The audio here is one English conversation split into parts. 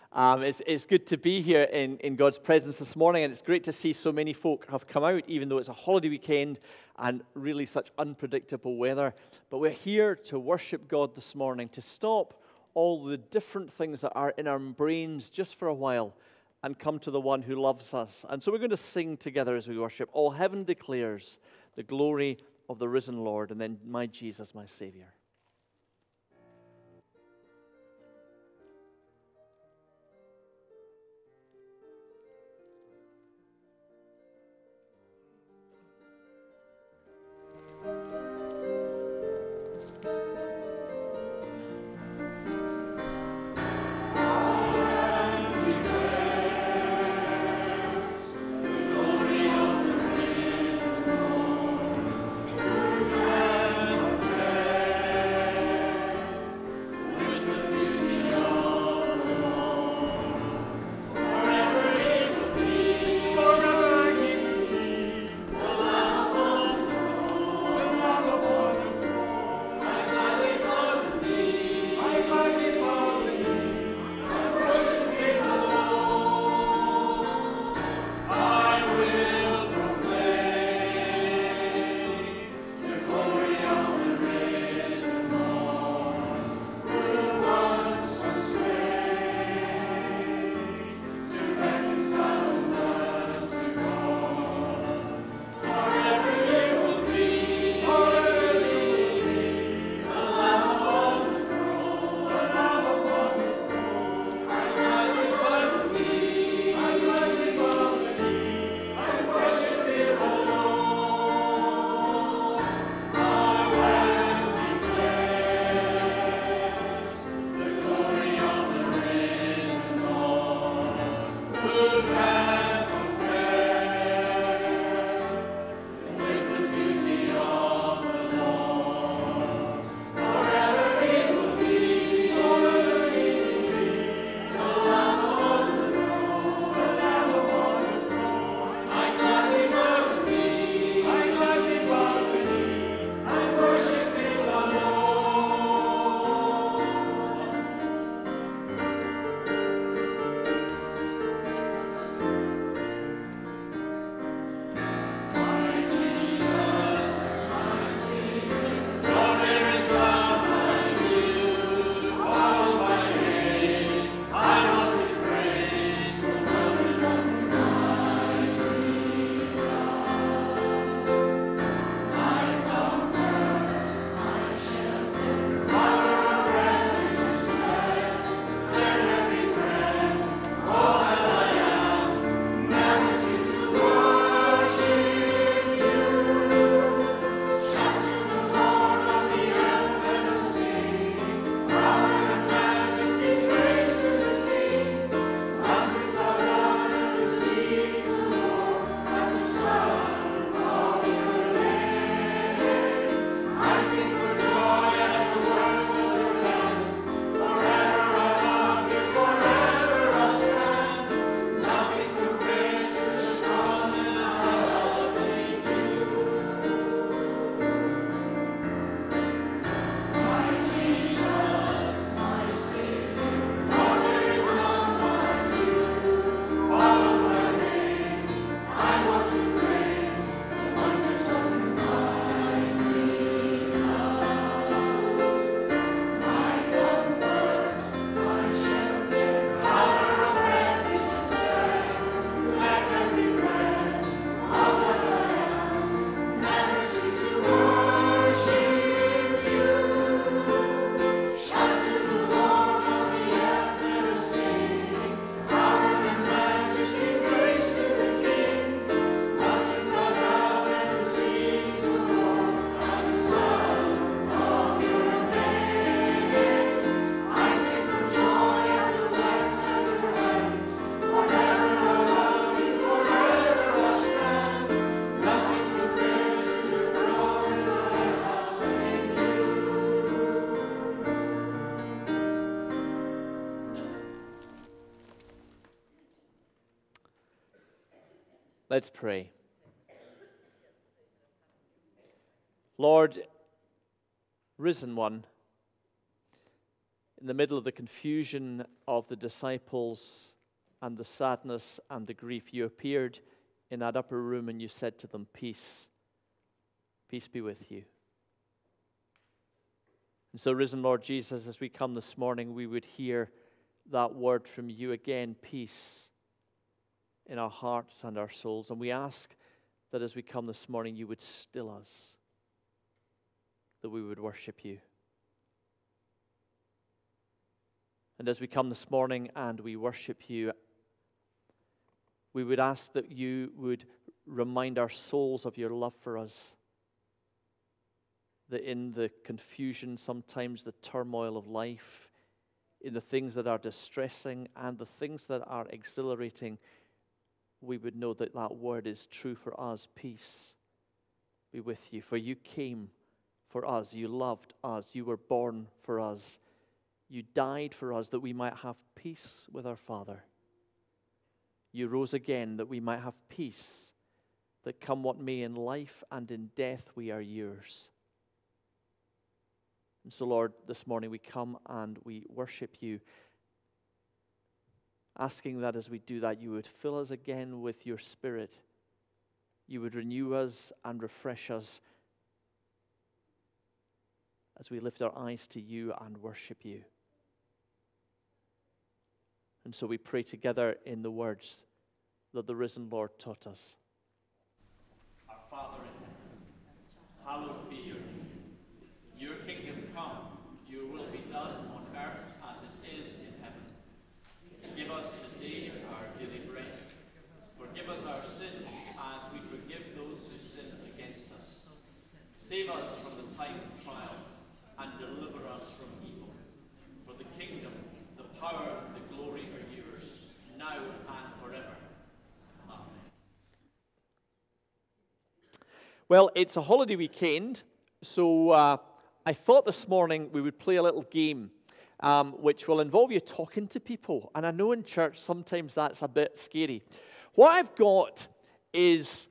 It's good to be here in God's presence this morning, and it's great to see so many folk have come out, even though it's a holiday weekend and really such unpredictable weather. But we're here to worship God this morning, to stop all the different things that are in our brains just for a while and come to the one who loves us. And so we're going to sing together as we worship. All heaven declares the glory of the risen Lord, and then my Jesus, my Savior. Let's pray. Lord, risen one, in the middle of the confusion of the disciples and the sadness and the grief, you appeared in that upper room and you said to them, peace, peace be with you. And so, risen Lord Jesus, as we come this morning, we would hear that word from you again, peace, in our hearts and our souls. And we ask that as we come this morning, you would still us, that we would worship you. And as we come this morning and we worship you, we would ask that you would remind our souls of your love for us. That in the confusion, sometimes the turmoil of life, in the things that are distressing and the things that are exhilarating, we would know that that word is true for us. Peace be with you. For you came for us. You loved us. You were born for us. You died for us that we might have peace with our Father. You rose again that we might have peace, that come what may in life and in death we are yours. And so, Lord, this morning we come and we worship you, asking that as we do that, you would fill us again with your Spirit. You would renew us and refresh us as we lift our eyes to you and worship you. And so we pray together in the words that the risen Lord taught us. Our Father in heaven, hallowed be your name. Your kingdom come, your will be done on earth as it is in heaven. Give us today our daily bread. Forgive us our sins as we forgive those who sin against us. Save us from the time of trial and deliver us from evil. For the kingdom, the power, and the glory are yours, now and forever. Amen. Well, it's a holiday weekend, so I thought this morning we would play a little game which will involve you talking to people. And I know in church sometimes that's a bit scary. What I've got is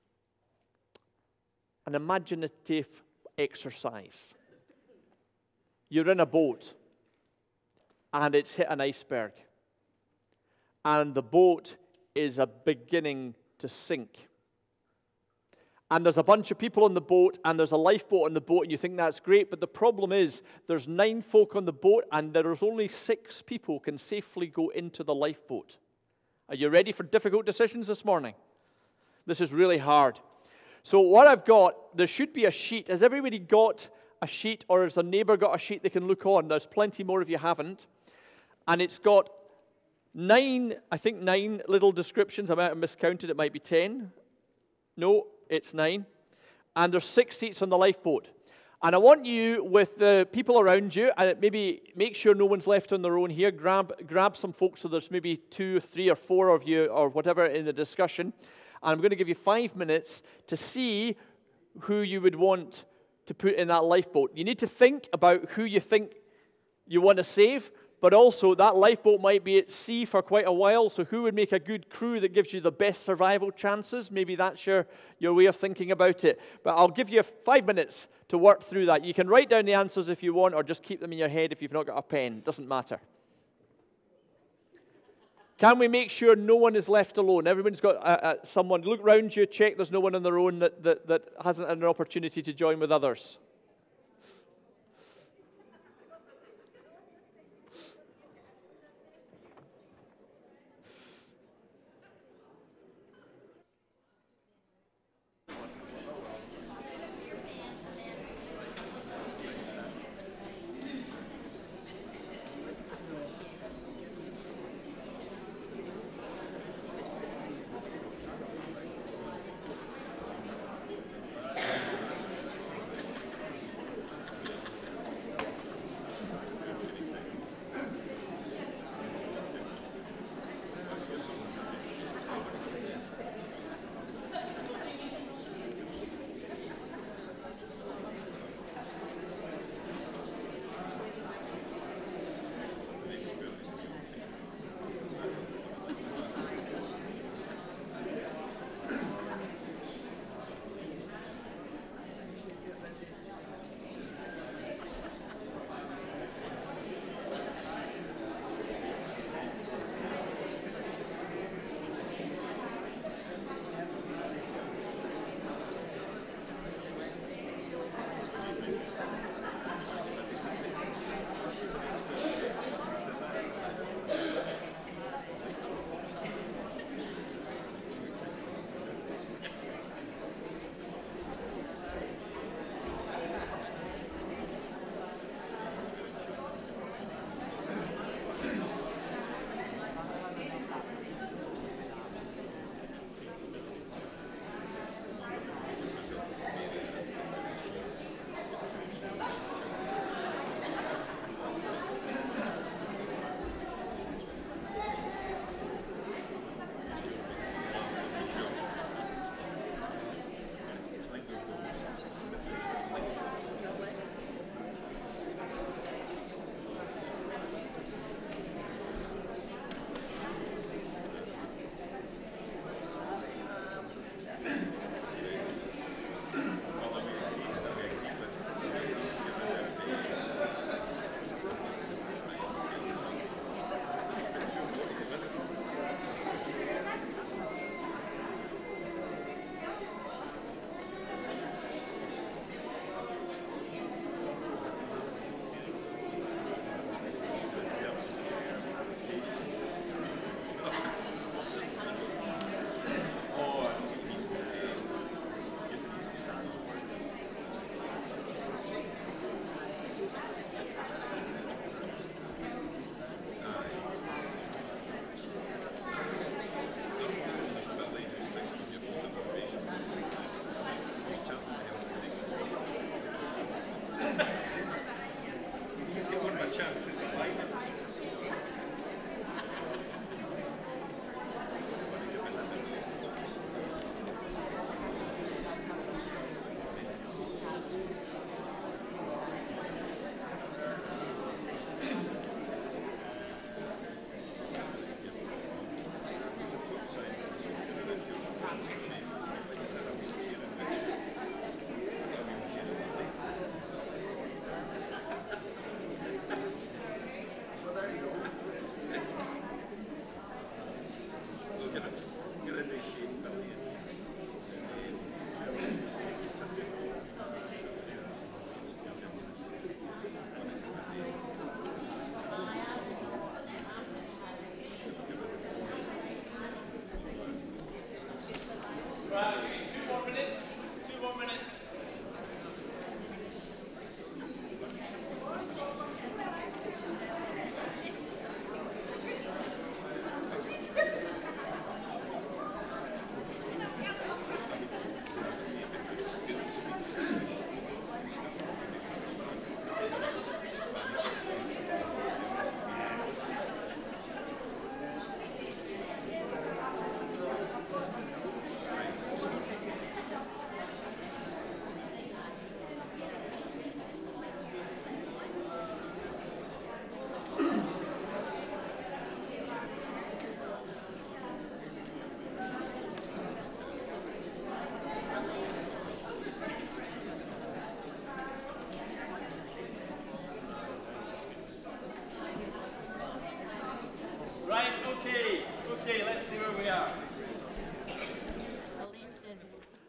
an imaginative exercise. You're in a boat, and it's hit an iceberg. And the boat is beginning to sink. And there's a bunch of people on the boat, and there's a lifeboat on the boat, and you think that's great, but the problem is there's 9 folk on the boat, and there's only 6 people can safely go into the lifeboat. Are you ready for difficult decisions this morning? This is really hard. So what I've got, there should be a sheet. Has everybody got a sheet, or has their neighbor got a sheet they can look on? There's plenty more if you haven't. And it's got 9 little descriptions. I might have miscounted, it might be 10. No, it's 9. And there's 6 seats on the lifeboat. And I want you, with the people around you, and maybe make sure no one's left on their own here, grab some folks, so there's maybe 2, 3, or 4 of you, or whatever, in the discussion. And I'm going to give you 5 minutes to see who you would want to put in that lifeboat. You need to think about who you think you want to save, but also that lifeboat might be at sea for quite a while, so who would make a good crew that gives you the best survival chances? Maybe that's your way of thinking about it. But I'll give you 5 minutes to work through that. You can write down the answers if you want, or just keep them in your head if you've not got a pen. It doesn't matter. Can we make sure no one is left alone? Everyone's got someone. Look round you, check there's no one on their own that hasn't had an opportunity to join with others.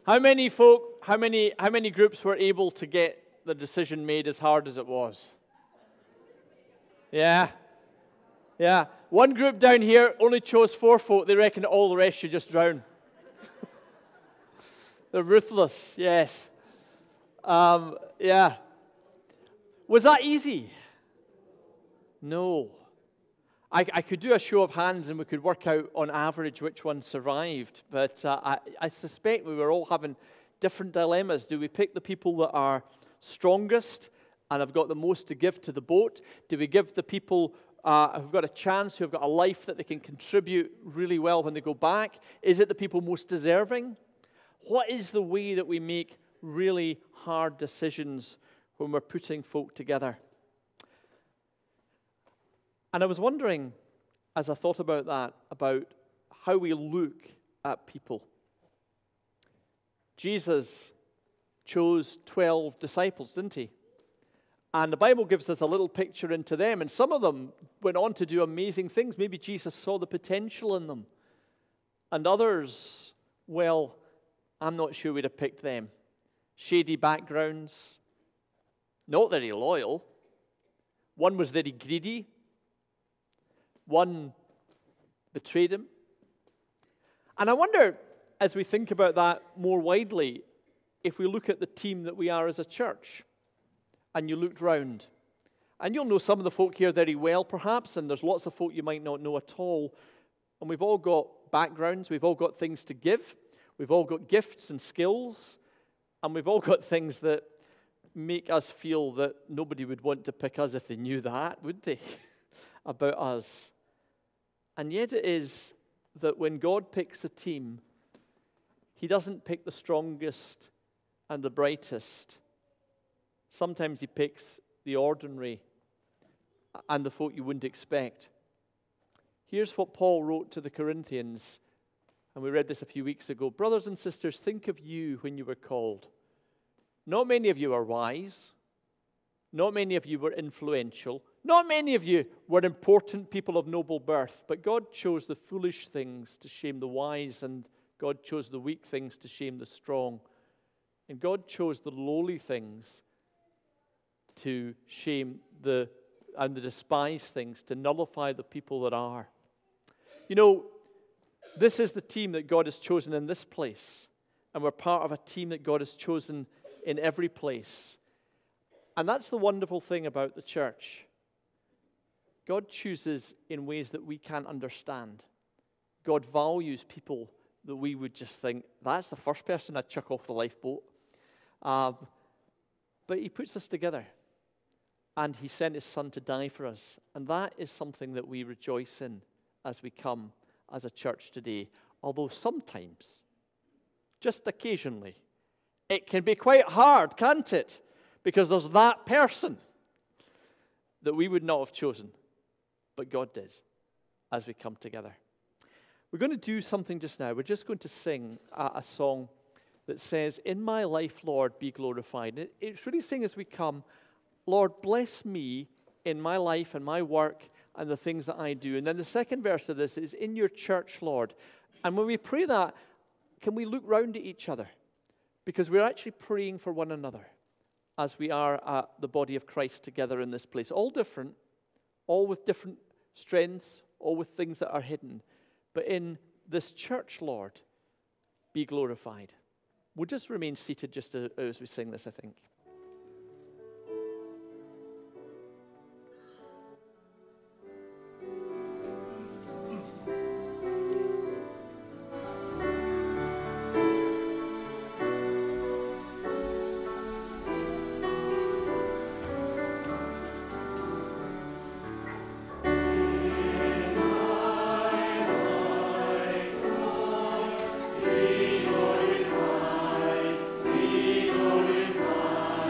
How many folk, how many groups were able to get the decision made as hard as it was? Yeah. Yeah. One group down here only chose 4 folk. They reckon all the rest should just drown. They're ruthless, yes. Yeah. Was that easy? No. I could do a show of hands and we could work out on average which one survived. But I suspect we were all having different dilemmas. Do we pick the people that are strongest and have got the most to give to the boat? Do we give the people who've got a chance, who've got a life that they can contribute really well when they go back? Is it the people most deserving? What is the way that we make really hard decisions when we're putting folk together? And I was wondering, as I thought about that, about how we look at people. Jesus chose 12 disciples, didn't he? And the Bible gives us a little picture into them, and some of them went on to do amazing things. Maybe Jesus saw the potential in them. And others, well, I'm not sure we'd have picked them. Shady backgrounds, not very loyal. One was very greedy. One betrayed him. And I wonder, as we think about that more widely, if we look at the team that we are as a church, and you looked round, and you'll know some of the folk here very well, perhaps, and there's lots of folk you might not know at all, and we've all got backgrounds, we've all got things to give, we've all got gifts and skills, and we've all got things that make us feel that nobody would want to pick us if they knew that, would they, about us? And yet it is that when God picks a team, he doesn't pick the strongest and the brightest. Sometimes he picks the ordinary and the folk you wouldn't expect. Here's what Paul wrote to the Corinthians, and we read this a few weeks ago. Brothers and sisters, think of you when you were called. Not many of you are wise. Not many of you were influential. Not many of you were important people of noble birth, but God chose the foolish things to shame the wise, and God chose the weak things to shame the strong. And God chose the lowly things to shame the despised things, to nullify the people that are. You know, this is the team that God has chosen in this place, and we're part of a team that God has chosen in every place. And that's the wonderful thing about the church. God chooses in ways that we can't understand. God values people that we would just think, that's the first person I'd chuck off the lifeboat. But he puts us together. And he sent his son to die for us. And that is something that we rejoice in as we come as a church today. Although sometimes, just occasionally, it can be quite hard, can't it? Because there's that person that we would not have chosen, but God did as we come together. We're going to do something just now. We're just going to sing a song that says, "In my life, Lord, be glorified." It's really saying as we come, Lord, bless me in my life and my work and the things that I do. And then the second verse of this is, in your church, Lord. And when we pray that, can we look round at each other? Because we're actually praying for one another as we are the body of Christ together in this place. All different, all with different strengths, all with things that are hidden. But in this church, Lord, be glorified. We'll just remain seated just as we sing this, I think. Be glorified.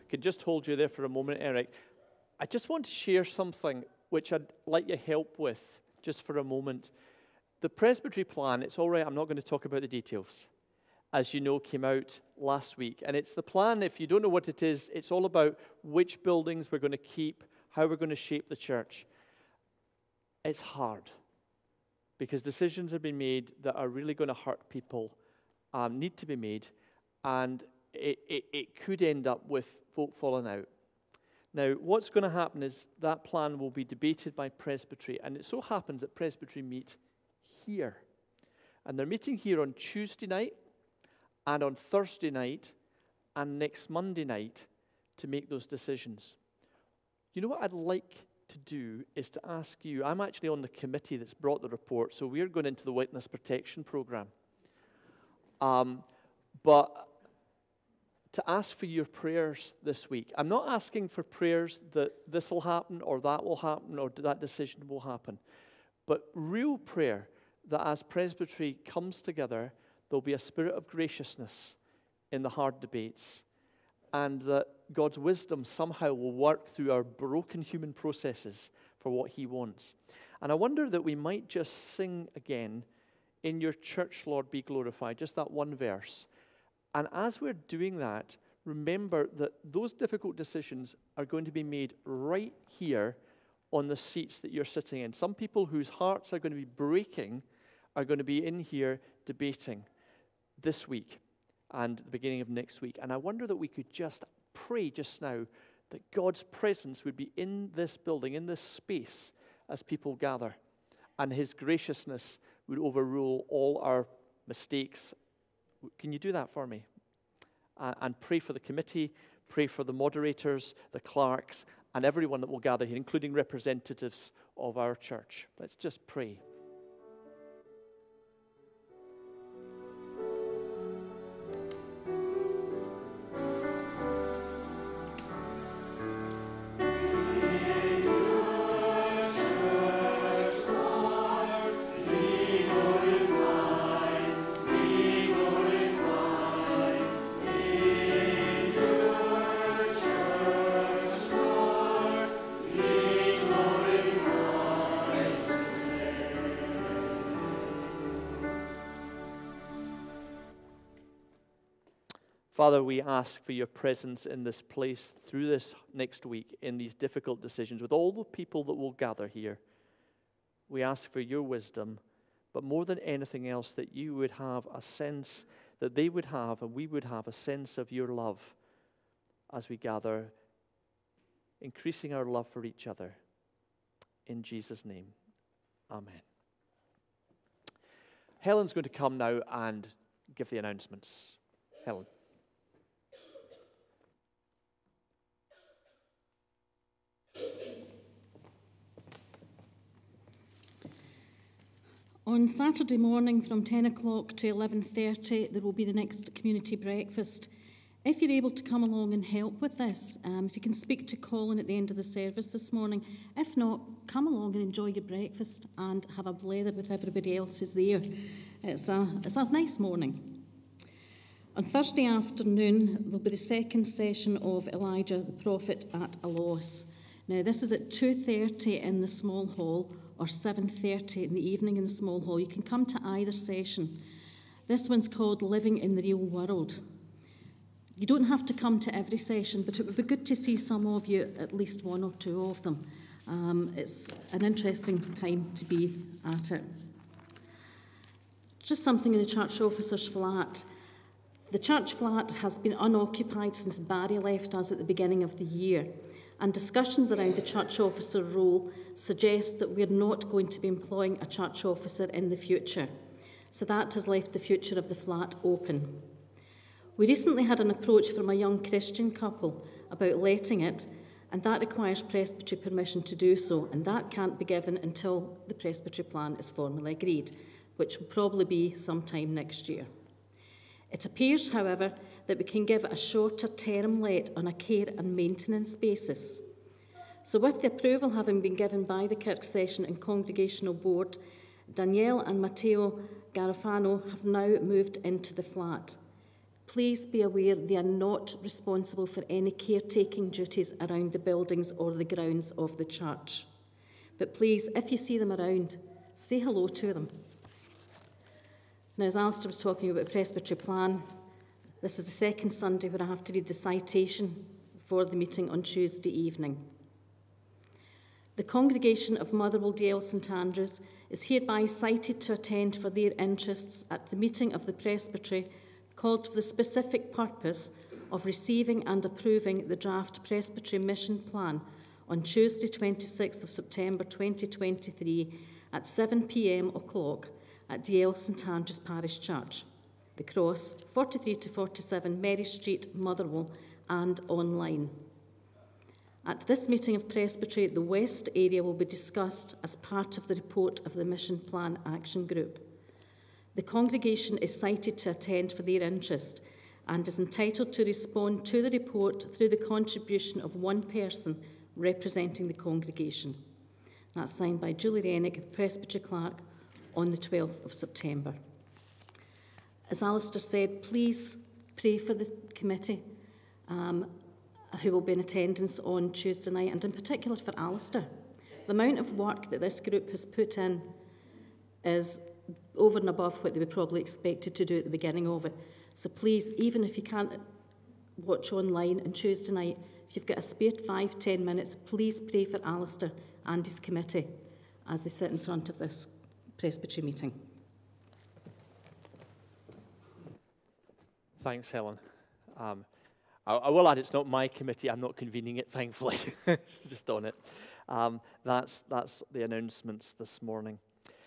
can just hold you there for a moment, Eric. I just want to share something which I'd like your help with just for a moment. The presbytery plan, it's all right, I'm not going to talk about the details. As you know, came out last week. And it's the plan, if you don't know what it is, it's all about which buildings we're going to keep, how we're going to shape the church. It's hard because decisions have been made that are really going to hurt people, need to be made, and it could end up with folk falling out. Now, what's going to happen is that plan will be debated by presbytery, and it so happens that presbytery meet here. And they're meeting here on Tuesday night, and on Thursday night, and next Monday night to make those decisions. You know what I'd like to do is to ask you, I'm actually on the committee that's brought the report, so we're going into the witness protection program. But to ask for your prayers this week. I'm not asking for prayers that this will happen or that will happen or that decision will happen, but real prayer that as presbytery comes together, there'll be a spirit of graciousness in the hard debates, and that God's wisdom somehow will work through our broken human processes for what He wants. And I wonder that we might just sing again, "In your church, Lord, be glorified," just that one verse. And as we're doing that, remember that those difficult decisions are going to be made right here on the seats that you're sitting in. Some people whose hearts are going to be breaking are going to be in here debating this week and the beginning of next week. And I wonder that we could just pray just now that God's presence would be in this building, in this space, as people gather, and His graciousness would overrule all our mistakes. Can you do that for me? And pray for the committee, pray for the moderators, the clerks, and everyone that will gather here, including representatives of our church. Let's just pray. Father, we ask for your presence in this place through this next week in these difficult decisions with all the people that will gather here. We ask for your wisdom, but more than anything else, that you would have a sense, that they would have, and we would have a sense of your love as we gather, increasing our love for each other. In Jesus' name, amen. Helen's going to come now and give the announcements. Helen. On Saturday morning from 10 o'clock to 11:30, there will be the next community breakfast. If you're able to come along and help with this, if you can speak to Colin at the end of the service this morning. If not, come along and enjoy your breakfast and have a blather with everybody else who's there. It's a nice morning. On Thursday afternoon, there'll be the second session of Elijah the Prophet at a Loss. Now, this is at 2:30 in the small hall, or 7:30 in the evening in the small hall. You can come to either session. This one's called Living in the Real World. You don't have to come to every session, but it would be good to see some of you, at least one or two of them. It's an interesting time to be at it. Just something in the church officer's flat. The church flat has been unoccupied since Barry left us at the beginning of the year, and discussions around the church officer role suggest that we're not going to be employing a church officer in the future. So that has left the future of the flat open. We recently had an approach from a young Christian couple about letting it, and that requires presbytery permission to do so, and that can't be given until the presbytery plan is formally agreed, which will probably be sometime next year. It appears, however, that we can give a shorter term let on a care and maintenance basis. So with the approval having been given by the Kirk Session and Congregational Board, Danielle and Matteo Garofano have now moved into the flat. Please be aware they are not responsible for any caretaking duties around the buildings or the grounds of the church. But please, if you see them around, say hello to them. Now, as Alistair was talking about the presbytery plan, this is the second Sunday where I have to read the citation for the meeting on Tuesday evening. The congregation of Motherwell Dale St Andrews is hereby cited to attend for their interests at the meeting of the presbytery called for the specific purpose of receiving and approving the draft presbytery mission plan on Tuesday 26th of September 2023 at 7 p.m. at Dale St Andrews Parish Church, The Cross, 43 to 47 Mary Street, Motherwell, and online. At this meeting of presbytery, the West area will be discussed as part of the report of the Mission Plan Action Group. The congregation is cited to attend for their interest and is entitled to respond to the report through the contribution of one person representing the congregation. That's signed by Julie Rennick, the presbytery clerk, on the 12th of September. As Alistair said, please pray for the committee who will be in attendance on Tuesday night, and in particular for Alistair. The amount of work that this group has put in is over and above what they were probably expected to do at the beginning of it. So please, even if you can't watch online on Tuesday night, if you've got a spare 5-10 minutes, please pray for Alistair and his committee as they sit in front of this presbytery meeting. Thanks, Helen. I will add, it's not my committee. I'm not convening it, thankfully. It's just on it. That's the announcements this morning.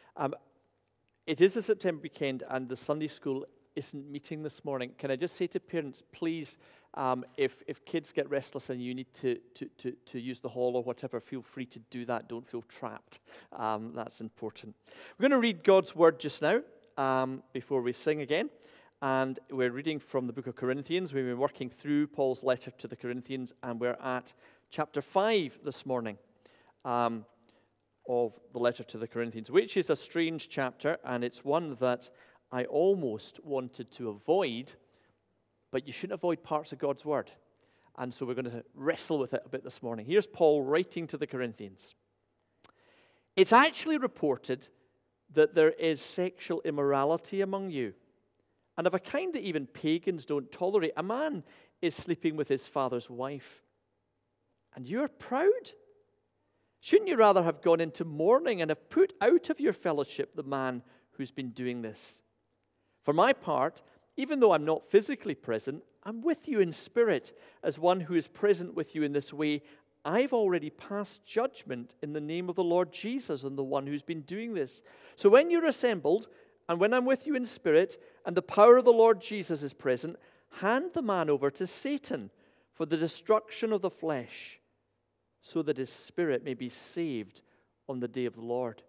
It is a September weekend, and the Sunday school isn't meeting this morning. Can I just say to parents, please, if kids get restless and you need to use the hall or whatever, feel free to do that. Don't feel trapped. That's important. We're going to read God's word just now before we sing again. And we're reading from the book of Corinthians. We've been working through Paul's letter to the Corinthians, and we're at chapter 5 this morning of the letter to the Corinthians, which is a strange chapter, and it's one that I almost wanted to avoid, but you shouldn't avoid parts of God's word. And so we're going to wrestle with it a bit this morning. Here's Paul writing to the Corinthians. It's actually reported that there is sexual immorality among you, and of a kind that even pagans don't tolerate. A man is sleeping with his father's wife, and you're proud? Shouldn't you rather have gone into mourning and have put out of your fellowship the man who's been doing this? For my part, even though I'm not physically present, I'm with you in spirit. As one who is present with you in this way, I've already passed judgment in the name of the Lord Jesus on the one who's been doing this. So when you're assembled, and when I'm with you in spirit, and the power of the Lord Jesus is present, hand the man over to Satan for the destruction of the flesh, so that his spirit may be saved on the day of the Lord.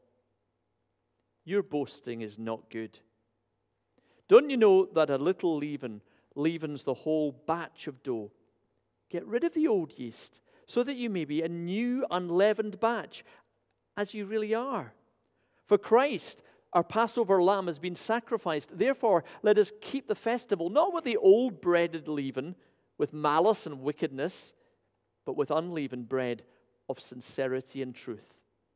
Your boasting is not good. Don't you know that a little leaven leavens the whole batch of dough? Get rid of the old yeast, so that you may be a new unleavened batch, as you really are. For Christ, our Passover lamb, has been sacrificed. Therefore, let us keep the festival, not with the old breaded leaven, with malice and wickedness, but with unleavened bread of sincerity and truth.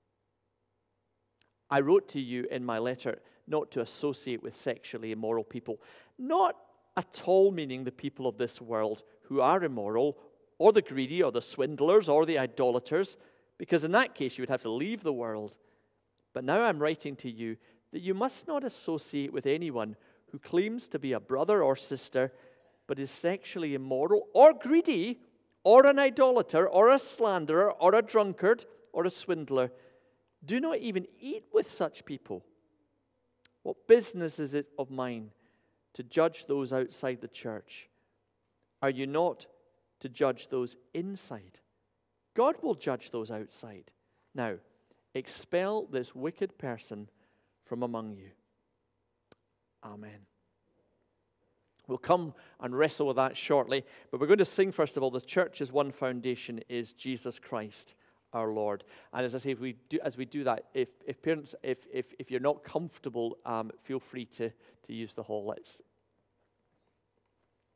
I wrote to you in my letter not to associate with sexually immoral people, not at all meaning the people of this world who are immoral, or the greedy, or the swindlers, or the idolaters, because in that case you would have to leave the world. But now I'm writing to you that you must not associate with anyone who claims to be a brother or sister, but is sexually immoral, or greedy, or an idolater, or a slanderer, or a drunkard, or a swindler. Do not even eat with such people. What business is it of mine to judge those outside the church? Are you not to judge those inside? God will judge those outside. Now, expel this wicked person from among you. Amen. We'll come and wrestle with that shortly, but we're going to sing first of all. The church's one foundation is Jesus Christ, our Lord. And as I say, as we do that, if parents, if you're not comfortable, feel free to use the hall.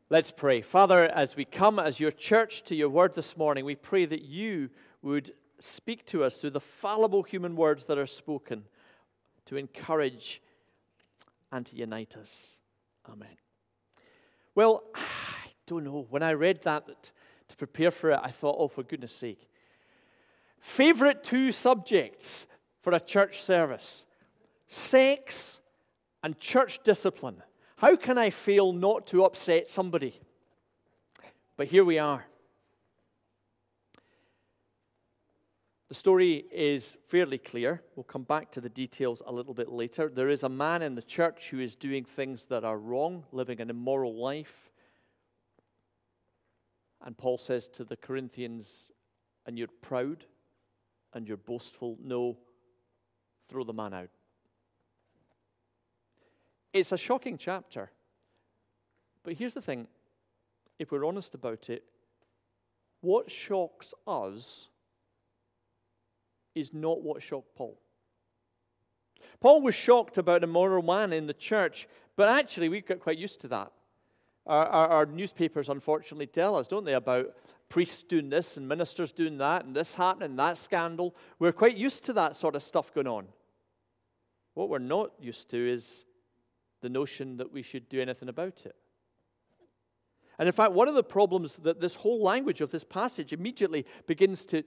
Let's pray. Father, as we come as your church to your word this morning, we pray that you would speak to us through the fallible human words that are spoken to encourage and to unite us. Amen. Well, I don't know. When I read that to prepare for it, I thought, oh, for goodness sake. Favorite two subjects for a church service: sex and church discipline. How can I fail not to upset somebody? But here we are. The story is fairly clear. We'll come back to the details a little bit later. There is a man in the church who is doing things that are wrong, living an immoral life. And Paul says to the Corinthians, and you're proud and you're boastful. No, throw the man out. It's a shocking chapter. But here's the thing. If we're honest about it, what shocks us is not what shocked Paul. Paul was shocked about a immoral man in the church, but actually we've got quite used to that. Our newspapers unfortunately tell us, don't they, about priests doing this and ministers doing that and this happening, that scandal. We're quite used to that sort of stuff going on. What we're not used to is the notion that we should do anything about it. And in fact, one of the problems that this whole language of this passage immediately begins to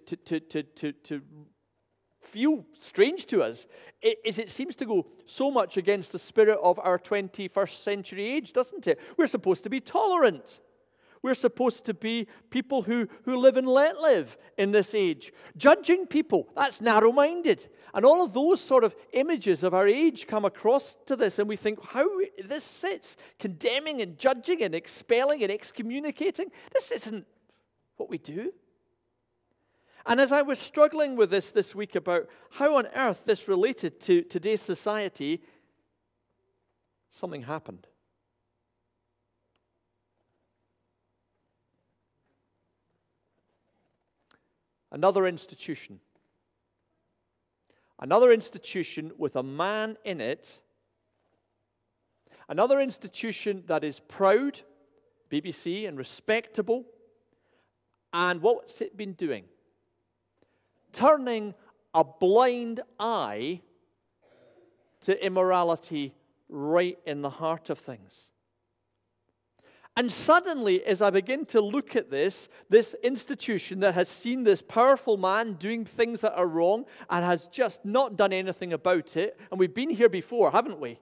feel strange to us is it seems to go so much against the spirit of our 21st century age, doesn't it? We're supposed to be tolerant. We're supposed to be people who live and let live in this age. Judging people, that's narrow-minded. And all of those sort of images of our age come across to this, and we think how this sits, condemning and judging and expelling and excommunicating. This isn't what we do. And as I was struggling with this week about how on earth this related to today's society, something happened. Another institution with a man in it, another institution that is proud, BBC, and respectable, and what's it been doing? Turning a blind eye to immorality right in the heart of things. And suddenly, as I begin to look at this institution that has seen this powerful man doing things that are wrong and has just not done anything about it, and we've been here before, haven't we?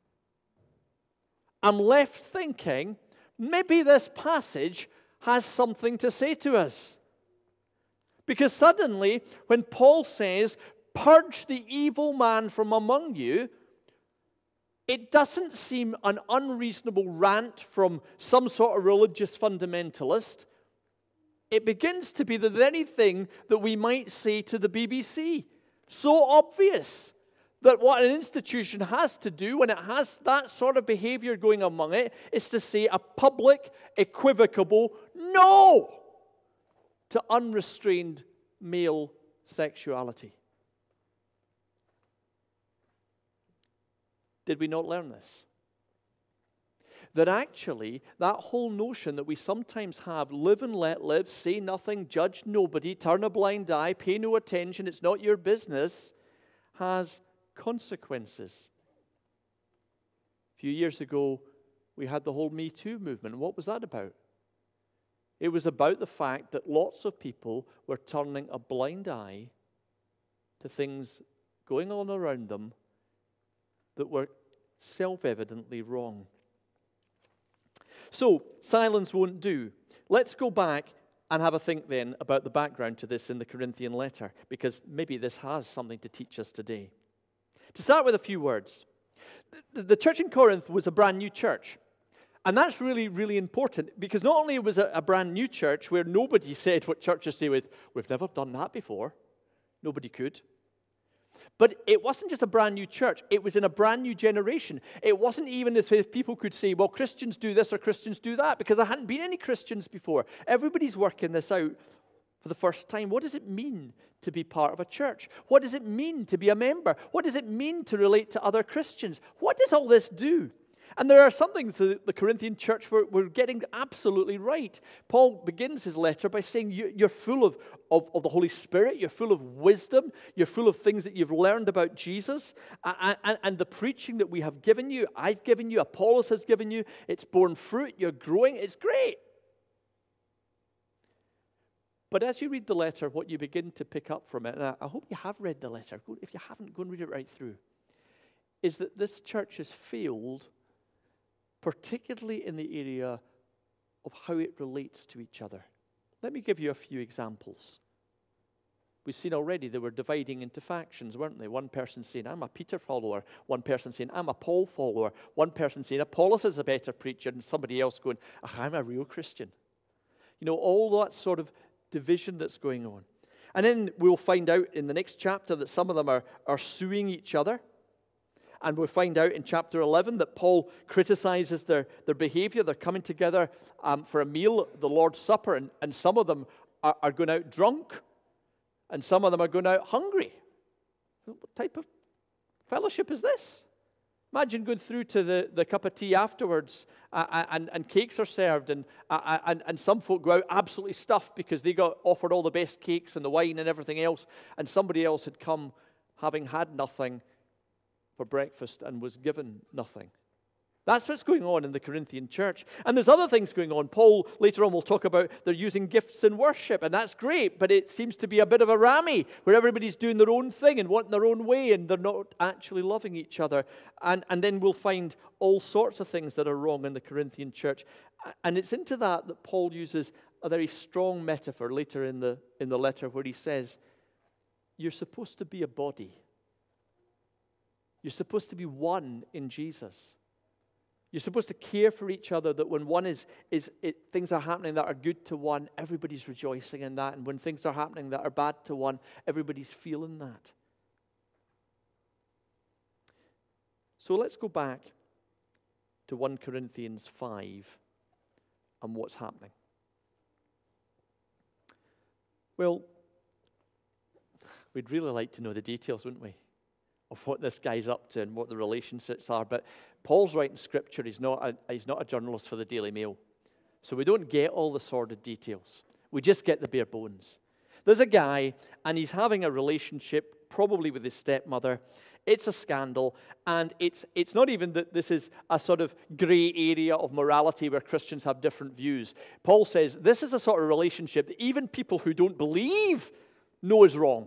I'm left thinking, maybe this passage has something to say to us. Because suddenly, when Paul says, purge the evil man from among you, it doesn't seem an unreasonable rant from some sort of religious fundamentalist. It begins to be the very thing that we might say to the BBC. So obvious that what an institution has to do when it has that sort of behavior going among it is to say a public, equivocal no to unrestrained male sexuality. Did we not learn this? That actually, that whole notion that we sometimes have, live and let live, say nothing, judge nobody, turn a blind eye, pay no attention, it's not your business, has consequences. A few years ago, we had the whole Me Too movement. What was that about? It was about the fact that lots of people were turning a blind eye to things going on around them that were self-evidently wrong. So, silence won't do. Let's go back and have a think then about the background to this in the Corinthian letter, because maybe this has something to teach us today. To start with a few words. The church in Corinth was a brand new church. And that's really, really important, because not only was it a brand new church where nobody said what churches say with, we've never done that before. Nobody could. But it wasn't just a brand new church. It was in a brand new generation. It wasn't even as if people could say, well, Christians do this or Christians do that, because there hadn't been any Christians before. Everybody's working this out for the first time. What does it mean to be part of a church? What does it mean to be a member? What does it mean to relate to other Christians? What does all this do? And there are some things that the Corinthian church were getting absolutely right. Paul begins his letter by saying you're full of the Holy Spirit, you're full of wisdom, you're full of things that you've learned about Jesus, and the preaching that we have given you, I've given you, Apollos has given you, it's borne fruit, you're growing, it's great. But as you read the letter, what you begin to pick up from it, and I hope you have read the letter, if you haven't, go and read it right through, is that this church has failed, particularly in the area of how it relates to each other. Let me give you a few examples. We've seen already they were dividing into factions, weren't they? One person saying, I'm a Peter follower. One person saying, I'm a Paul follower. One person saying, Apollos is a better preacher. And somebody else going, I'm a real Christian. You know, all that sort of division that's going on. And then we'll find out in the next chapter that some of them are suing each other. And we'll find out in chapter 11 that Paul criticizes their behavior. They're coming together for a meal, the Lord's Supper, and some of them are going out drunk, and some of them are going out hungry. What type of fellowship is this? Imagine going through to the cup of tea afterwards, and cakes are served, and some folk go out absolutely stuffed because they got offered all the best cakes and the wine and everything else, and somebody else had come having had nothing for breakfast and was given nothing. That's what's going on in the Corinthian church. And there's other things going on. Paul, later on, will talk about they're using gifts in worship, and that's great, but it seems to be a bit of a rammy, where everybody's doing their own thing and wanting their own way, and they're not actually loving each other. And then we'll find all sorts of things that are wrong in the Corinthian church. And it's into that Paul uses a very strong metaphor later in the letter, where he says, you're supposed to be a body. You're supposed to be one in Jesus. You're supposed to care for each other, that when one things are happening that are good to one, everybody's rejoicing in that. And when things are happening that are bad to one, everybody's feeling that. So let's go back to 1 Corinthians 5 and what's happening. Well, we'd really like to know the details, wouldn't we, of what this guy's up to and what the relationships are. But Paul's writing scripture. He's not a journalist for the Daily Mail. So we don't get all the sordid details. We just get the bare bones. There's a guy, and he's having a relationship, probably with his stepmother. It's a scandal, and it's not even that this is a sort of grey area of morality where Christians have different views. Paul says this is a sort of relationship that even people who don't believe know is wrong.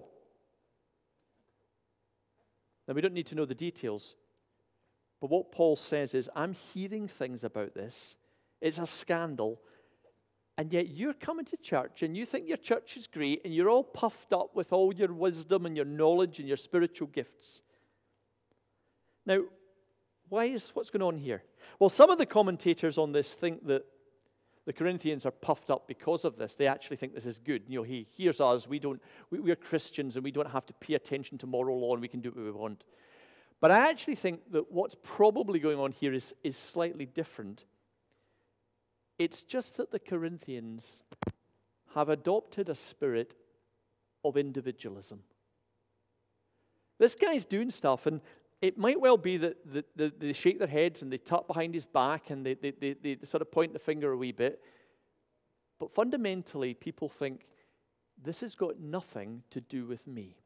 Now, we don't need to know the details, but what Paul says is, I'm hearing things about this. It's a scandal, and yet you're coming to church, and you think your church is great, and you're all puffed up with all your wisdom and your knowledge and your spiritual gifts. Now, what's going on here? Well, some of the commentators on this think that the Corinthians are puffed up because of this. They actually think this is good. You know, here's us. We're Christians, and we don't have to pay attention to moral law, and we can do what we want. But I actually think that what's probably going on here is slightly different. It's just that the Corinthians have adopted a spirit of individualism. This guy's doing stuff, and it might well be that they shake their heads and they tap behind his back and they sort of point the finger a wee bit. But fundamentally, people think, this has got nothing to do with me.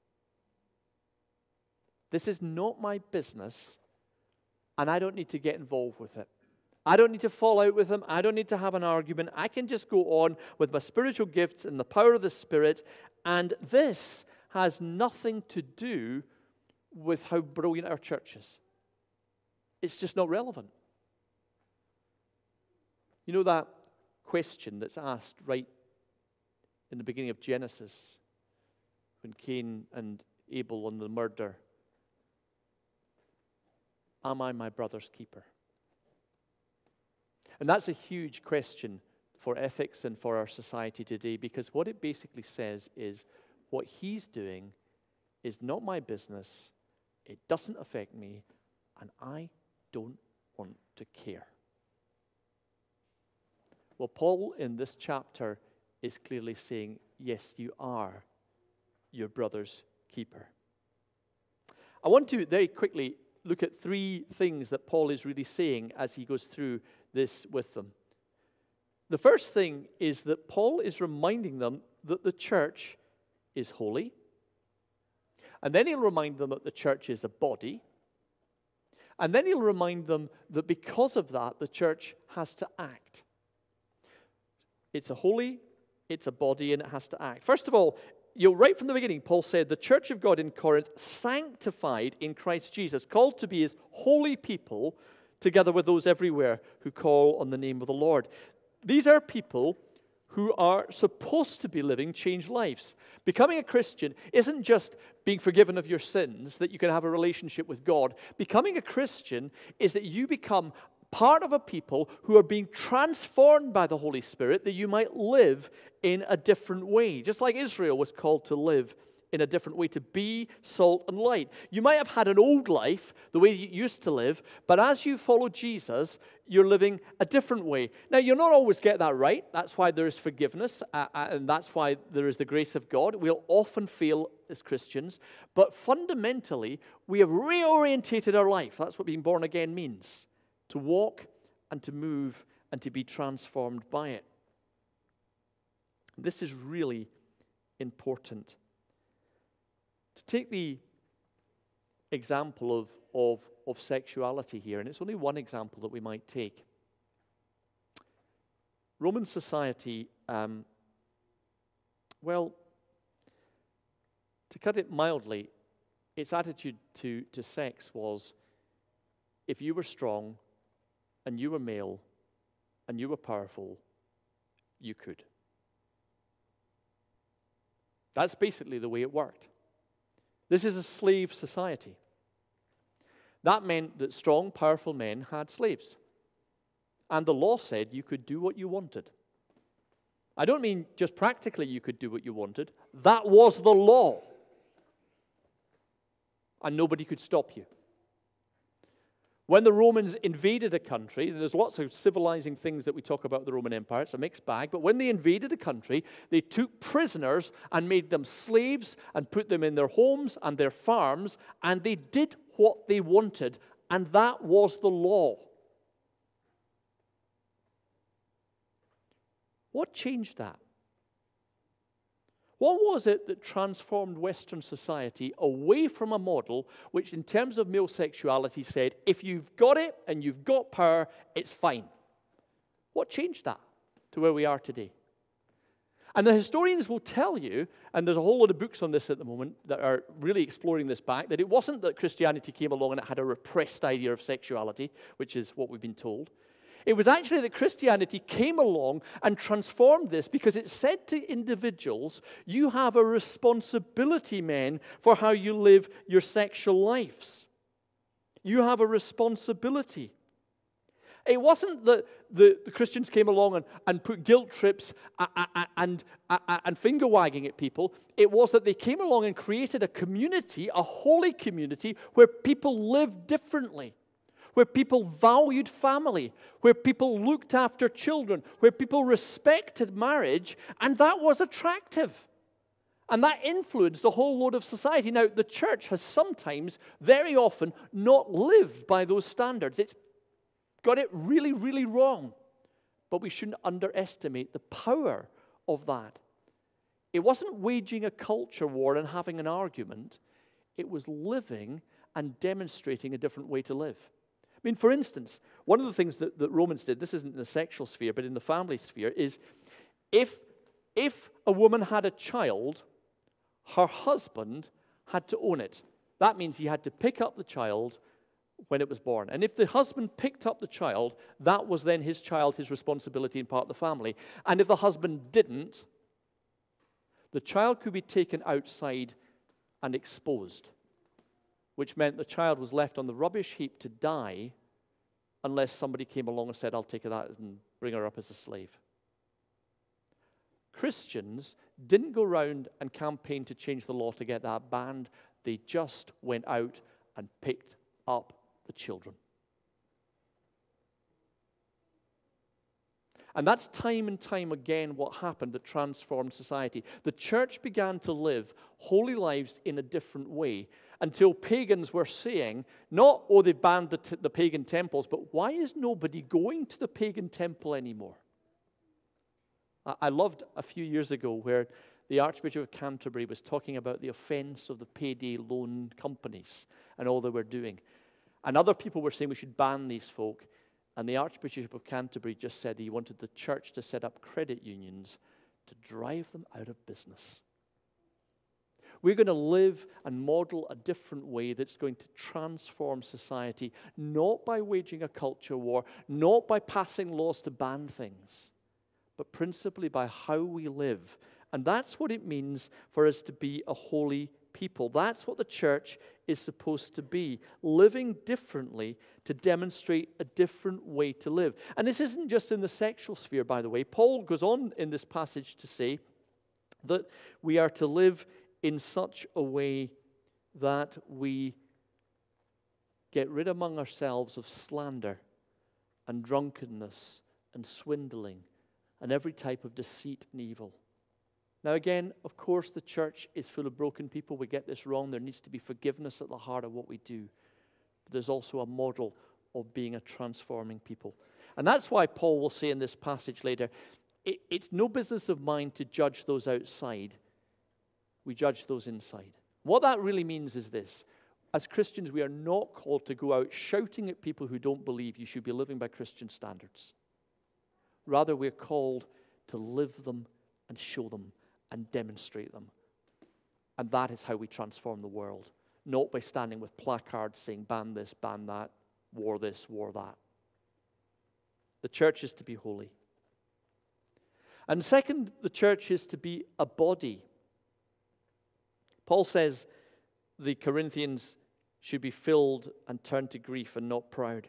This is not my business, and I don't need to get involved with it. I don't need to fall out with him. I don't need to have an argument. I can just go on with my spiritual gifts and the power of the Spirit, and this has nothing to do with how brilliant our church is. It's just not relevant. You know that question that's asked right in the beginning of Genesis, when Cain and Abel on the murder, am I my brother's keeper? And that's a huge question for ethics and for our society today, because what it basically says is, what he's doing is not my business, it doesn't affect me, and I don't want to care. Well, Paul in this chapter is clearly saying, yes, you are your brother's keeper. I want to very quickly look at three things that Paul is really saying as he goes through this with them. The first thing is that Paul is reminding them that the church is holy. And then he'll remind them that the church is a body. And then he'll remind them that because of that, the church has to act. It's a holy, it's a body, and it has to act. First of all, right from the beginning, Paul said, the church of God in Corinth, sanctified in Christ Jesus, called to be his holy people, together with those everywhere who call on the name of the Lord. These are people who are supposed to be living changed lives. Becoming a Christian isn't just being forgiven of your sins, that you can have a relationship with God. Becoming a Christian is that you become part of a people who are being transformed by the Holy Spirit, that you might live in a different way. Just like Israel was called to live in a different way, to be salt and light. You might have had an old life, the way you used to live, but as you follow Jesus, you're living a different way. Now, you'll not always get that right. That's why there is forgiveness, and that's why there is the grace of God. We'll often fail as Christians, but fundamentally, we have reorientated our life. That's what being born again means, to walk and to move and to be transformed by it. This is really important. To take the example of sexuality here, and it's only one example that we might take. Roman society, well, to cut it mildly, its attitude to sex was, if you were strong, and you were male, and you were powerful, you could. That's basically the way it worked. This is a slave society. That meant that strong, powerful men had slaves. And the law said you could do what you wanted. I don't mean just practically you could do what you wanted. That was the law. And nobody could stop you. When the Romans invaded a country, there's lots of civilizing things that we talk about the Roman Empire, it's a mixed bag, but when they invaded a country, they took prisoners and made them slaves and put them in their homes and their farms, and they did what they wanted, and that was the law. What changed that? What was it that transformed Western society away from a model which, in terms of male sexuality, said, if you've got it and you've got power, it's fine? What changed that to where we are today? And the historians will tell you, and there's a whole lot of books on this at the moment that are really exploring this back, that it wasn't that Christianity came along and it had a repressed idea of sexuality, which is what we've been told. It was actually that Christianity came along and transformed this because it said to individuals, you have a responsibility, men, for how you live your sexual lives. You have a responsibility. It wasn't that the Christians came along and put guilt trips and finger wagging at people. It was that they came along and created a community, a holy community, where people lived differently, where people valued family, where people looked after children, where people respected marriage, and that was attractive. And that influenced the whole load of society. Now, the church has sometimes, very often, not lived by those standards. It's got it really, really wrong. But we shouldn't underestimate the power of that. It wasn't waging a culture war and having an argument. It was living and demonstrating a different way to live. I mean, for instance, one of the things that Romans did, this isn't in the sexual sphere, but in the family sphere, is if a woman had a child, her husband had to own it. That means he had to pick up the child when it was born. And if the husband picked up the child, that was then his child, his responsibility and part of the family. And if the husband didn't, the child could be taken outside and exposed, which meant the child was left on the rubbish heap to die unless somebody came along and said, I'll take her out and bring her up as a slave. Christians didn't go around and campaign to change the law to get that banned. They just went out and picked up the children. And that's time and time again what happened that transformed society. The church began to live holy lives in a different way. until pagans were saying, not, oh, they've banned the pagan temples, but why is nobody going to the pagan temple anymore? I loved a few years ago where the Archbishop of Canterbury was talking about the offense of the payday loan companies and all they were doing. And other people were saying we should ban these folk. And the Archbishop of Canterbury just said he wanted the church to set up credit unions to drive them out of business. We're going to live and model a different way that's going to transform society, not by waging a culture war, not by passing laws to ban things, but principally by how we live. And that's what it means for us to be a holy people. That's what the church is supposed to be, living differently to demonstrate a different way to live. And this isn't just in the sexual sphere, by the way. Paul goes on in this passage to say that we are to live in such a way that we get rid among ourselves of slander and drunkenness and swindling and every type of deceit and evil. Now again, of course, the church is full of broken people. We get this wrong. There needs to be forgiveness at the heart of what we do. But there's also a model of being a transforming people. And that's why Paul will say in this passage later, it's no business of mine to judge those outside. We judge those inside. What that really means is this. As Christians, we are not called to go out shouting at people who don't believe you should be living by Christian standards. Rather, we're called to live them and show them and demonstrate them. And that is how we transform the world. Not by standing with placards saying, ban this, ban that, war this, war that. The church is to be holy. And second, the church is to be a body. Paul says the Corinthians should be filled and turn to grief and not proud.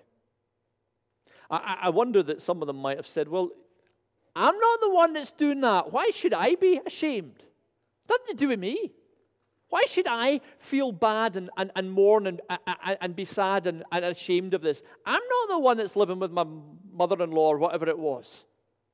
I wonder that some of them might have said, well, I'm not the one that's doing that. Why should I be ashamed? Nothing to do with me. Why should I feel bad and mourn and be sad and ashamed of this? I'm not the one that's living with my mother-in-law or whatever it was.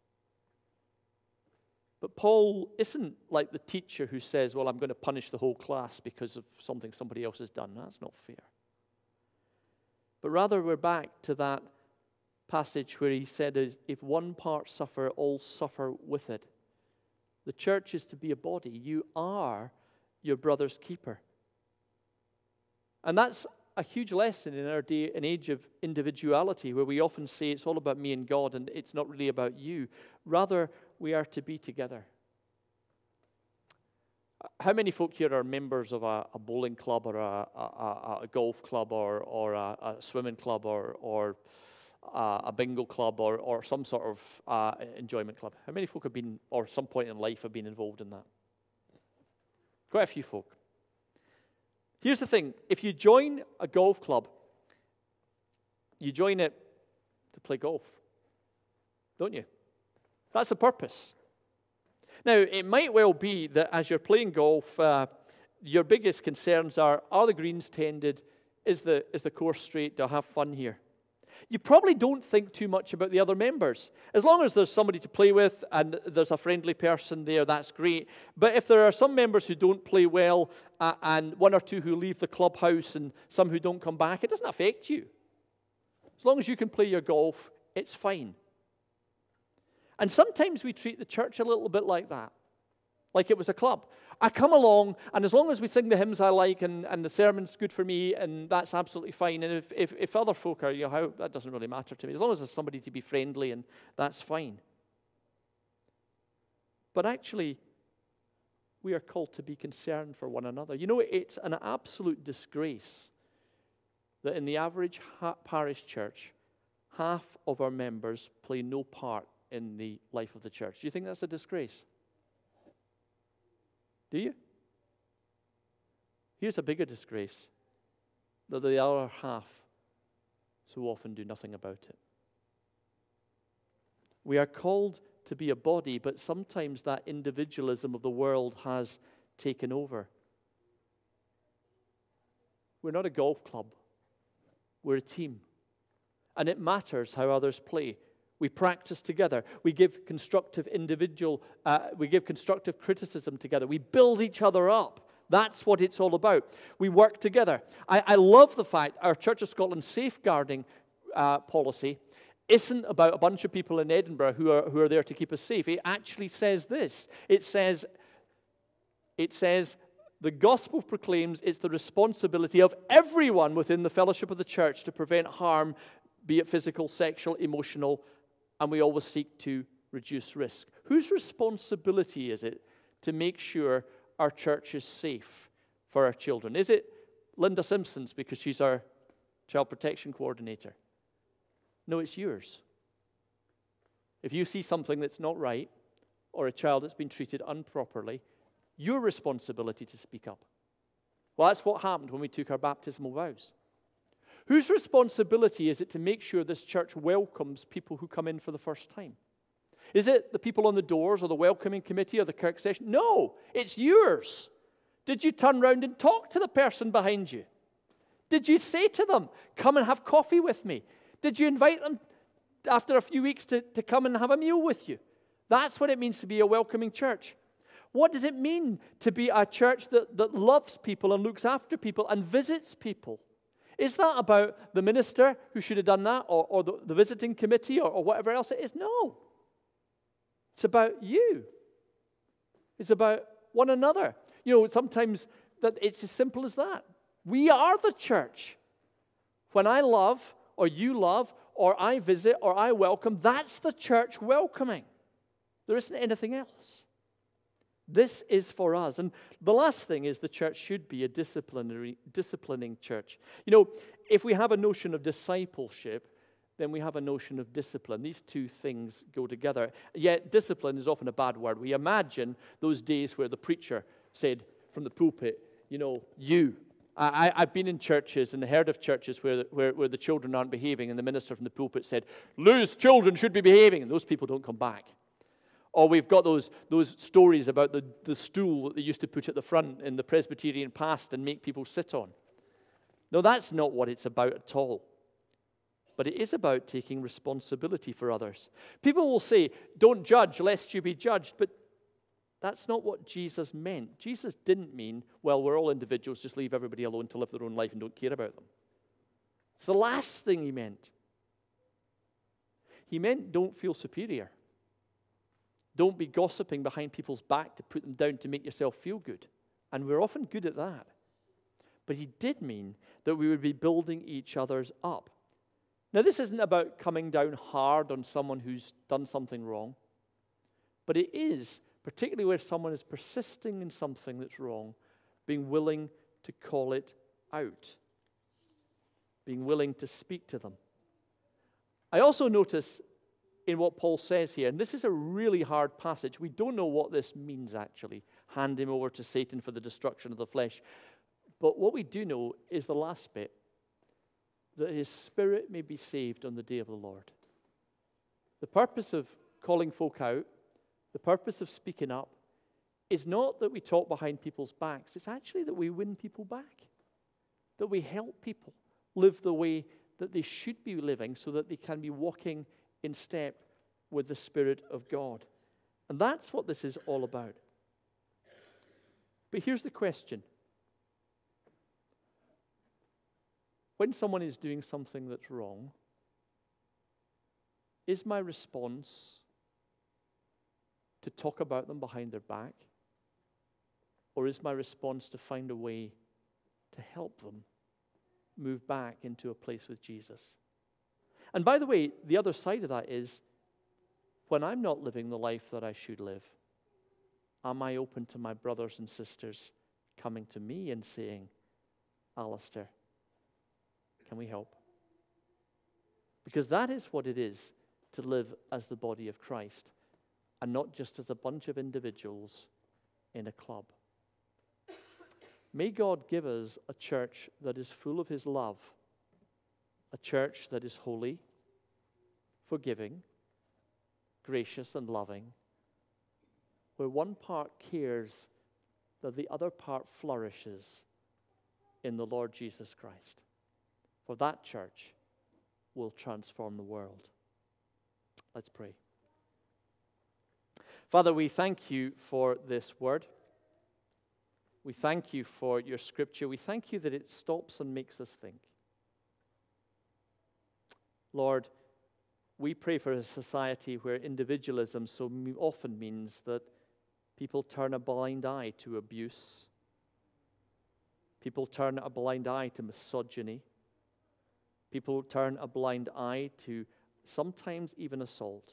But Paul isn't like the teacher who says, well, I'm going to punish the whole class because of something somebody else has done. That's not fair. But rather, we're back to that passage where he said, if one part suffer, all suffer with it. The church is to be a body. You are your brother's keeper. And that's a huge lesson in our day and age of individuality, where we often say it's all about me and God and it's not really about you. Rather, we are to be together. How many folk here are members of a bowling club or a golf club or a swimming club or a bingo club or some sort of enjoyment club? How many folk have been, or some point in life, have been involved in that? Quite a few folk. Here's the thing. If you join a golf club, you join it to play golf, don't you? That's the purpose. Now, it might well be that as you're playing golf, your biggest concerns are the greens tended? Is the course straight? Do I have fun here? You probably don't think too much about the other members. As long as there's somebody to play with and there's a friendly person there, that's great. But if there are some members who don't play well and one or two who leave the clubhouse and some who don't come back, it doesn't affect you. As long as you can play your golf, it's fine. And sometimes we treat the church a little bit like that, like it was a club. I come along, and as long as we sing the hymns I like and the sermon's good for me, and that's absolutely fine. And if other folk are, that doesn't really matter to me. As long as there's somebody to be friendly, and that's fine. But actually, we are called to be concerned for one another. You know, it's an absolute disgrace that in the average parish church, half of our members play no part in the life of the church. Do you think that's a disgrace? Do you? Here's a bigger disgrace, that the other half so often do nothing about it. We are called to be a body, but sometimes that individualism of the world has taken over. We're not a golf club. We're a team. And it matters how others play. We practice together. We give constructive criticism together. We build each other up. That's what it's all about. We work together. I love the fact our Church of Scotland safeguarding policy isn't about a bunch of people in Edinburgh who are there to keep us safe. It actually says this. It says, the gospel proclaims it's the responsibility of everyone within the fellowship of the church to prevent harm, be it physical, sexual, emotional, and we always seek to reduce risk. Whose responsibility is it to make sure our church is safe for our children? Is it Linda Simpson's because she's our child protection coordinator? No, it's yours. If you see something that's not right, or a child that's been treated improperly, your responsibility to speak up. Well, that's what happened when we took our baptismal vows. Whose responsibility is it to make sure this church welcomes people who come in for the first time? Is it the people on the doors or the welcoming committee or the Kirk session? No, it's yours. Did you turn around and talk to the person behind you? Did you say to them, come and have coffee with me? Did you invite them after a few weeks to come and have a meal with you? That's what it means to be a welcoming church. What does it mean to be a church that loves people and looks after people and visits people? Is that about the minister who should have done that, or the visiting committee, or whatever else it is? No. It's about you. It's about one another. You know, sometimes that it's as simple as that. We are the church. When I love, or you love, or I visit, or I welcome, that's the church welcoming. There isn't anything else. This is for us. And the last thing is the church should be a disciplining church. You know, if we have a notion of discipleship, then we have a notion of discipline. These two things go together. Yet discipline is often a bad word. We imagine those days where the preacher said from the pulpit, you know, you. I've been in churches and heard of churches where the children aren't behaving, and the minister from the pulpit said, "Loose children should be behaving," and those people don't come back. Or we've got those stories about the stool that they used to put at the front in the Presbyterian past and make people sit on. No, that's not what it's about at all. But it is about taking responsibility for others. People will say, don't judge lest you be judged, but that's not what Jesus meant. Jesus didn't mean, well, we're all individuals, just leave everybody alone to live their own life and don't care about them. It's the last thing he meant. He meant don't feel superior. Don't be gossiping behind people's back to put them down to make yourself feel good. And we're often good at that. But he did mean that we would be building each other's up. Now, this isn't about coming down hard on someone who's done something wrong. But it is, particularly where someone is persisting in something that's wrong, being willing to call it out. Being willing to speak to them. I also notice in what Paul says here, and this is a really hard passage. We don't know what this means, actually. Hand him over to Satan for the destruction of the flesh. But what we do know is the last bit, that his spirit may be saved on the day of the Lord. The purpose of calling folk out, the purpose of speaking up, is not that we talk behind people's backs. It's actually that we win people back. That we help people live the way that they should be living so that they can be walking in step with the Spirit of God. And that's what this is all about. But here's the question. When someone is doing something that's wrong, is my response to talk about them behind their back? Or is my response to find a way to help them move back into a place with Jesus? And by the way, the other side of that is, when I'm not living the life that I should live, am I open to my brothers and sisters coming to me and saying, Alistair, can we help? Because that is what it is to live as the body of Christ, and not just as a bunch of individuals in a club. May God give us a church that is full of his love, a church that is holy, forgiving, gracious and loving, where one part cares that the other part flourishes in the Lord Jesus Christ. For that church will transform the world. Let's pray. Father, we thank you for this word. We thank you for your scripture. We thank you that it stops and makes us think. Lord, we pray for a society where individualism so often means that people turn a blind eye to abuse. People turn a blind eye to misogyny. People turn a blind eye to sometimes even assault.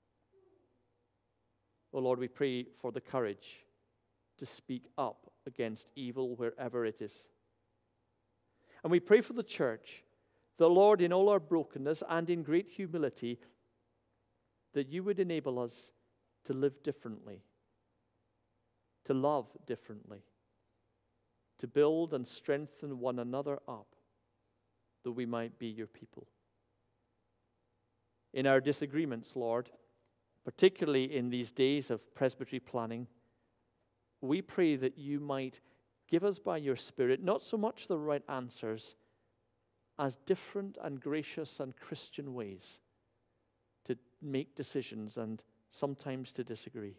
Oh Lord, we pray for the courage to speak up against evil wherever it is. And we pray for the church, the Lord, in all our brokenness and in great humility, that you would enable us to live differently, to love differently, to build and strengthen one another up, that we might be your people. In our disagreements, Lord, particularly in these days of presbytery planning, we pray that you might give us by your Spirit not so much the right answers as different and gracious and Christian ways to make decisions and sometimes to disagree.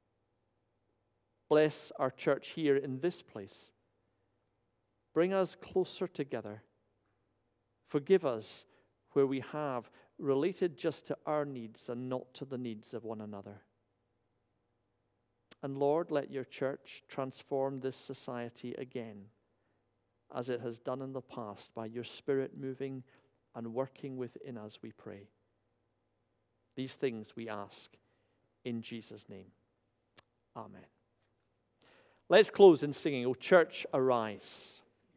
Bless our church here in this place. Bring us closer together. Forgive us where we have related just to our needs and not to the needs of one another. And Lord, let your church transform this society again, as it has done in the past, by your Spirit moving and working within us, we pray. These things we ask in Jesus' name. Amen. Let's close in singing, O Church, Arise.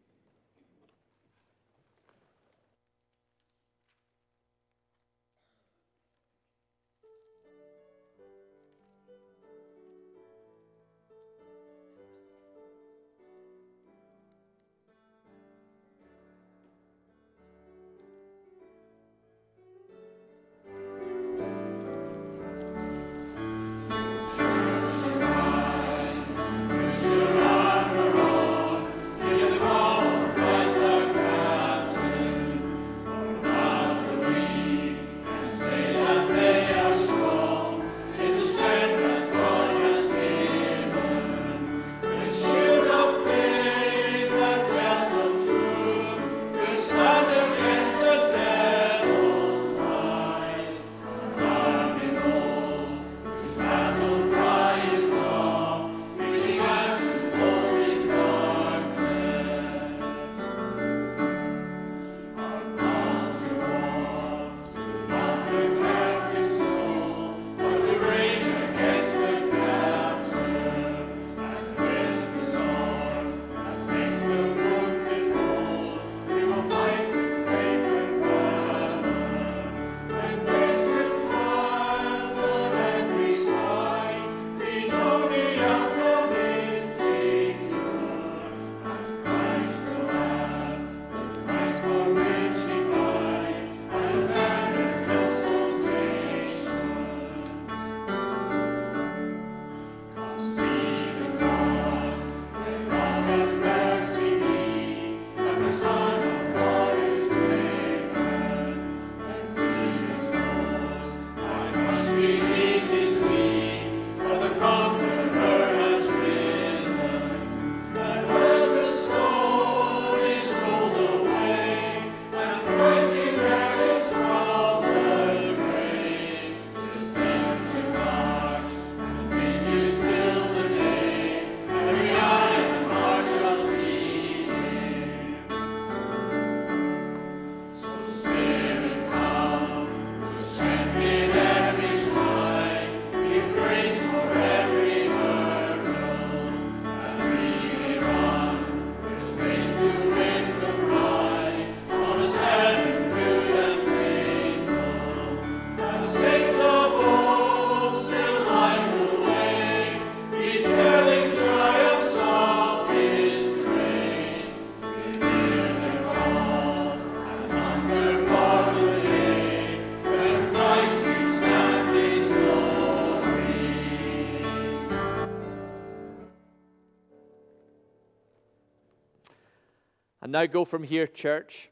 And now go from here, church.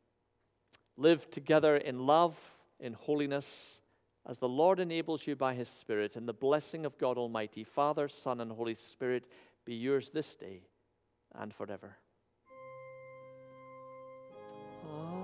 Live together in love, in holiness, as the Lord enables you by his Spirit, and the blessing of God Almighty, Father, Son, and Holy Spirit be yours this day and forever. Amen.